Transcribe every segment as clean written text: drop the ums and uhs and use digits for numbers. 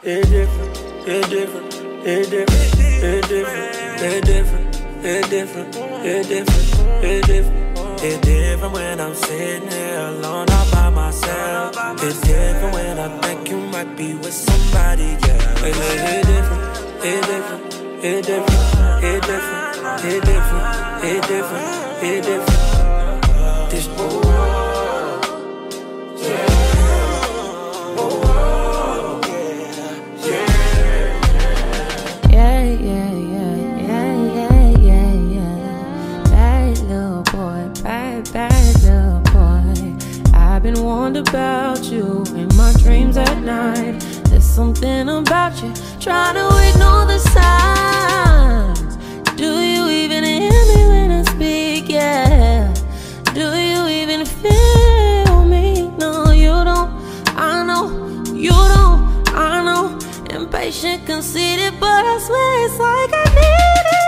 It's different, it's different, it's different, it's different, it's different, it's different, it's different, it's different. It's different when I'm sitting here alone all by myself. It's different when I think you might be with somebody, yeah. It's different, it's different, it's different, it's different, it's different, it's different, it's different. This bad little boy. I've been wondering about you in my dreams at night. There's something about you, trying to ignore the signs. Do you even hear me when I speak? Yeah. Do you even feel me? No, you don't. I know you don't. I know. Impatient, conceited, but I swear it's like I need it.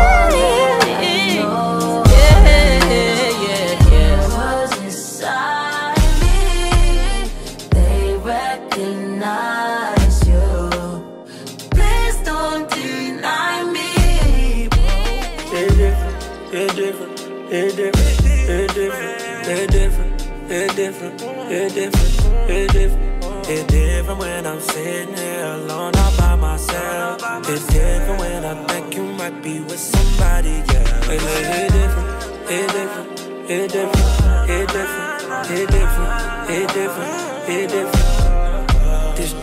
It's different, it's different, it's different, it's different, it's different, it's different, it's different. It's different when I'm sitting here alone all by myself. It's different when I think you might be with somebody, yeah. It's different, it's different, it's different, it's different, it's different, it's different, it's different. This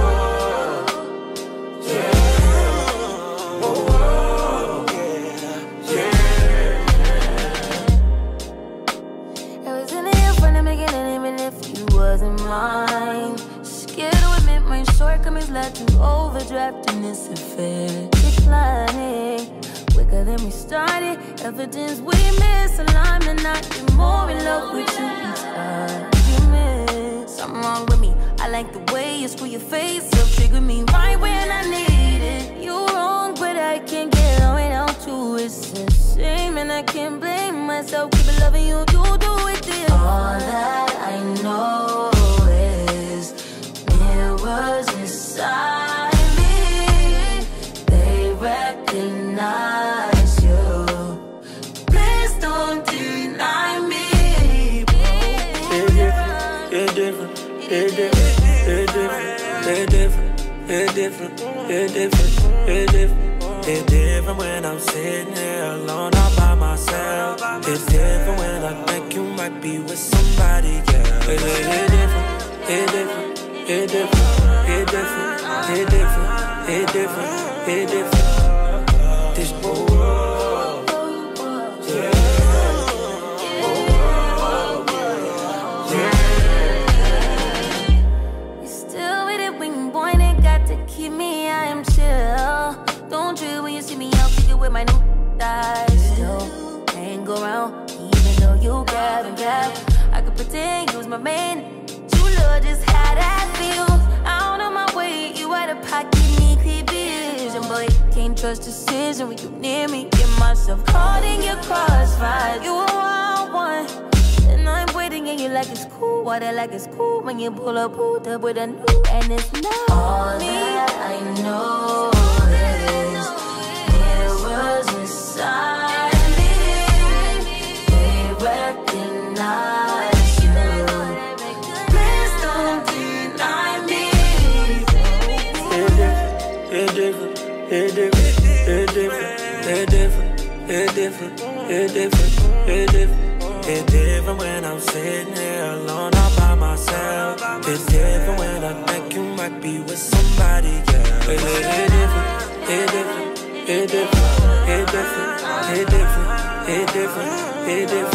wasn't mine. Scared to admit my shortcomings led to overdraft in this affair. Declining quicker than we started. Evidence we misalignment. I get more in love with you each argument. Something wrong with me. I like the way you screw your face up, trigger me right when I need it. You wrong, but I can't get on without you. It's a shame and I can't blame myself. Keep it loving you, you do it this. All that I know is mirrors inside me. They recognize you. Please don't deny me. It's different, it's different, it's different, it's different, it's different, it's different, it's different. It's different when I'm sitting here alone all by myself. It's different when I think you might be with somebody, yeah. It's different, it's different, it's different, it's different, it's different, it's different, it's different. This You still with it when you point it, got to keep me, I am chill. Don't trip when you see me out, kick it with my new thighs. Still hang around, even though you grab and grab. I could pretend you was my man. True love just had that feel. Out of my way, you out of pocket, need clear vision. Boy, can't trust decision when you near me. Get myself caught in your crossfire. You a wild one, and I'm waiting and you like it's cool. Water like it's cool when you pull up with a new, and it's not all me. That I know. Inside me, they recognize you. Please don't deny me. It's different, it's different, it's different, it's different, it's different, it's different, it's different. It's different when I'm sitting here alone all by myself. It's different when I think you might be with somebody, yeah. It's different, it's different, it's different, it's different, it's different, it's different, it's different.